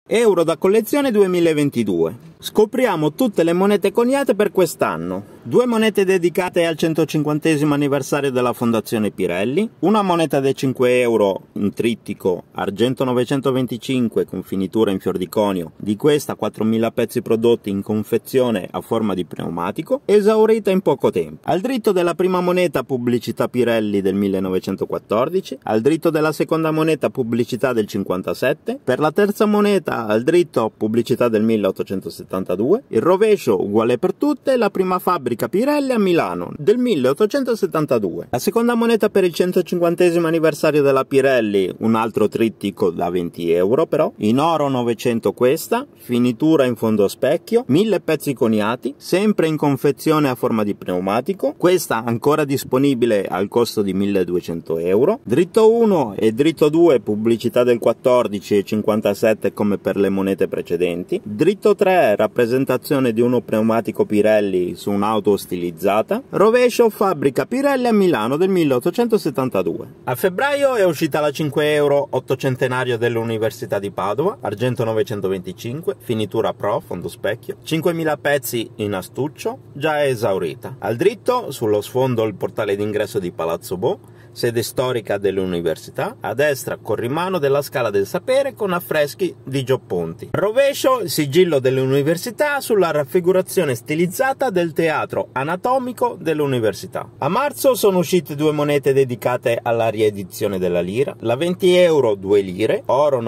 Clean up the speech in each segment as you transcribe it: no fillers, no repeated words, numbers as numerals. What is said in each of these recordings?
Euro da collezione 2022. Scopriamo tutte le monete coniate per quest'anno. 2 monete dedicate al 150° anniversario della Fondazione Pirelli, una moneta da 5 euro in trittico argento 925 con finitura in fior di conio, di questa 4.000 pezzi prodotti in confezione a forma di pneumatico, esaurita in poco tempo. Al dritto della prima moneta pubblicità Pirelli del 1914, al dritto della seconda moneta pubblicità del 57, per la terza moneta al dritto pubblicità del 1872, il rovescio uguale per tutte, la prima fabbrica Pirelli a Milano del 1872. La seconda moneta per il 150° anniversario della Pirelli, un altro trittico da 20 euro però, in oro 900 questa, finitura in fondo specchio, 1000 pezzi coniati, sempre in confezione a forma di pneumatico, questa ancora disponibile al costo di 1200 euro. Dritto 1 e dritto 2 pubblicità del 14 e 57 come per le monete precedenti. Dritto 3 rappresentazione di uno pneumatico Pirelli su un'auto stilizzata. Rovescio fabbrica Pirelli a Milano del 1872. A febbraio è uscita la 5 euro 800° dell'Università di Padova, argento 925, finitura pro, fondo specchio, 5.000 pezzi in astuccio, già esaurita. Al dritto, sullo sfondo il portale d'ingresso di Palazzo Bo, sede storica dell'università, a destra corrimano della Scala del Sapere con affreschi di Gio Ponti. Rovescio il sigillo dell'università sulla raffigurazione stilizzata del teatro anatomico dell'università. A marzo sono uscite 2 monete dedicate alla riedizione della lira, la 20 euro 2 lire, oro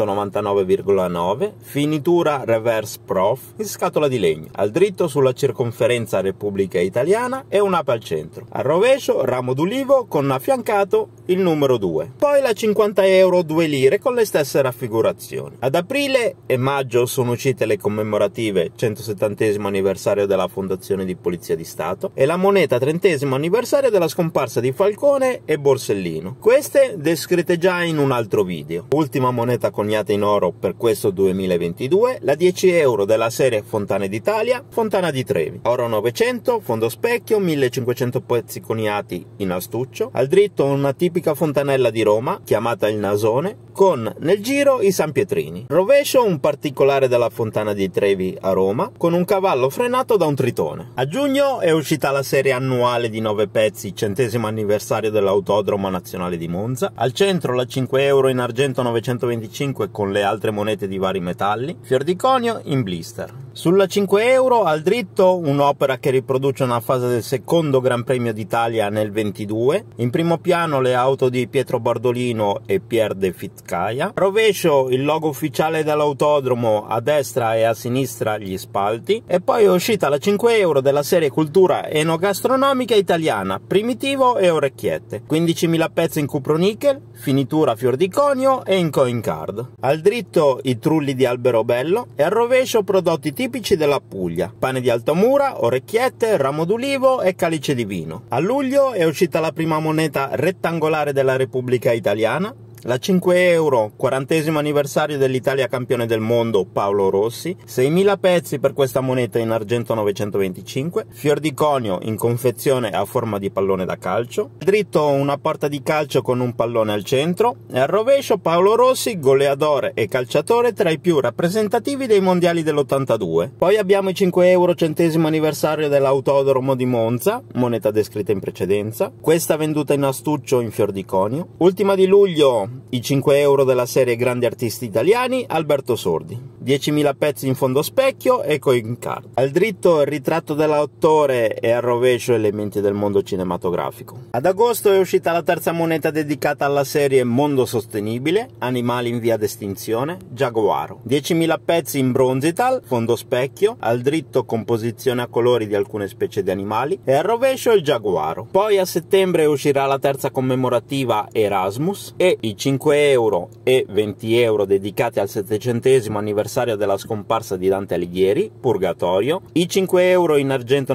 999,9, finitura reverse prof in scatola di legno. Al dritto sulla circonferenza Repubblica Italiana e un'ape al centro. Al rovescio ramo d'ulivo con affiancato il numero 2. Poi la 50 euro 2 lire con le stesse raffigurazioni. Ad aprile e maggio sono uscite le commemorative 170° anniversario della Fondazione di Polizia di Stato e la moneta 30° anniversario della scomparsa di Falcone e Borsellino. Queste descritte già in un altro video. Ultima moneta coniata in oro per questo 2022, la 10 euro della serie Fontane d'Italia, Fontana di Trevi. Oro 900, fondo specchio, 1500 pezzi coniati in astuccio. Al dritto una tipica fontanella di Roma, chiamata il Nasone, con nel giro i San Pietrini. Rovescio un particolare della Fontana di Trevi a Roma, con un cavallo frenato da un tritone. A giugno è uscita la serie annuale di 9 pezzi, 100° anniversario dell'Autodromo Nazionale di Monza. Al centro la 5 euro in argento 925 con le altre monete di vari metalli, fior di conio in blister. Sulla 5 euro al dritto un'opera che riproduce una fase del secondo Gran Premio d'Italia nel 22, in primo piano le auto di Pietro Bardolino e Pierre De Fitcaia. Rovescio il logo ufficiale dell'autodromo, a destra e a sinistra gli spalti, e poi è uscita la 5 euro della serie cultura enogastronomica italiana, primitivo e orecchiette, 15.000 pezzi in cupronickel, finitura fior di conio e in coin card. Al dritto i trulli di Alberobello e al rovescio prodotti tipici della Puglia, pane di Altamura, orecchiette, ramo d'ulivo e calice di vino. A luglio è uscita la prima moneta rettangolare della Repubblica Italiana, la 5 euro 40° anniversario dell'Italia campione del mondo Paolo Rossi, 6.000 pezzi per questa moneta in argento 925, fior di conio in confezione a forma di pallone da calcio, dritto una porta di calcio con un pallone al centro e al rovescio Paolo Rossi, goleadore e calciatore tra i più rappresentativi dei mondiali dell'82. Poi abbiamo i 5 euro 100° anniversario dell'Autodromo di Monza, moneta descritta in precedenza, questa venduta in astuccio in fior di conio. Ultima di luglio i 5 euro della serie Grandi Artisti Italiani, Alberto Sordi, 10.000 pezzi in fondo specchio e coin card. Al dritto il ritratto dell'autore e al rovescio elementi del mondo cinematografico. Ad agosto è uscita la terza moneta dedicata alla serie Mondo Sostenibile, animali in via d'estinzione, Giaguaro, 10.000 pezzi in bronzital, fondo specchio, al dritto composizione a colori di alcune specie di animali e al rovescio il giaguaro. Poi a settembre uscirà la terza commemorativa Erasmus e i 5 euro e 20 euro dedicati al 700° anniversario della scomparsa di Dante Alighieri, Purgatorio, i 5 euro in argento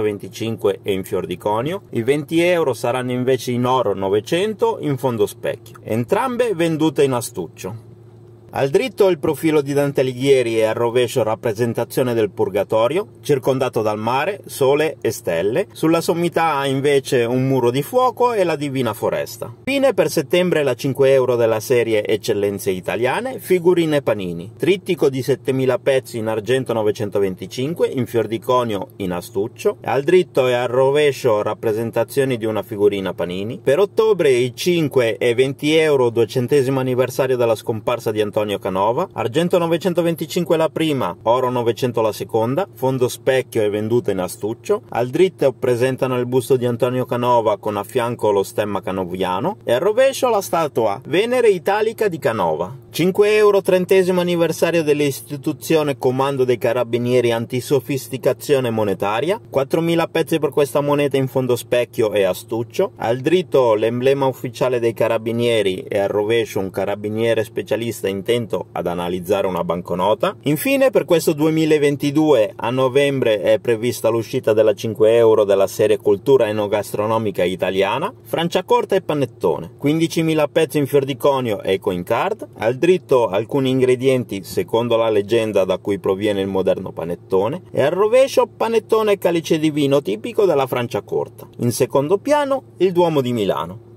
925 e in fior di conio, i 20 euro saranno invece in oro 900 in fondo specchio, entrambe vendute in astuccio. Al dritto il profilo di Dante Alighieri e al rovescio rappresentazione del Purgatorio, circondato dal mare, sole e stelle. Sulla sommità ha invece un muro di fuoco e la Divina Foresta. Fine per settembre la 5 euro della serie Eccellenze Italiane, figurine Panini. Trittico di 7000 pezzi in argento 925, in fior di conio in astuccio. Al dritto e al rovescio rappresentazioni di una figurina Panini. Per ottobre i 5 e 20 euro 200° anniversario della scomparsa di Antonio Canova, argento 925 la prima, oro 900 la seconda, fondo specchio e venduta in astuccio. Al dritto presentano il busto di Antonio Canova con a fianco lo stemma canoviano e al rovescio la statua Venere Italica di Canova. 5 euro 30° anniversario dell'istituzione Comando dei Carabinieri Antisofisticazione Monetaria, 4000 pezzi per questa moneta in fondo specchio e astuccio. Al dritto l'emblema ufficiale dei Carabinieri e al rovescio un carabiniere specialista intento ad analizzare una banconota. Infine per questo 2022 a novembre è prevista l'uscita della 5 euro della serie Cultura Enogastronomica Italiana, Franciacorta e Panettone, 15.000 pezzi in fior di conio e coin card. Al dritto alcuni ingredienti secondo la leggenda da cui proviene il moderno panettone e al rovescio panettone e calice di vino tipico della Franciacorta. In secondo piano il Duomo di Milano.